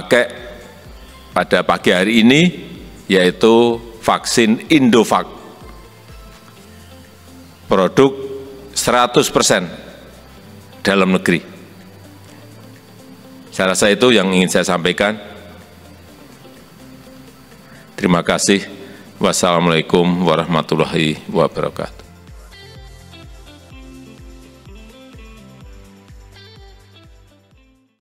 pakai pada pagi hari ini, yaitu vaksin Indovac, produk 100% dalam negeri. Saya rasa itu yang ingin saya sampaikan. Terima kasih. Wassalamualaikum warahmatullahi wabarakatuh.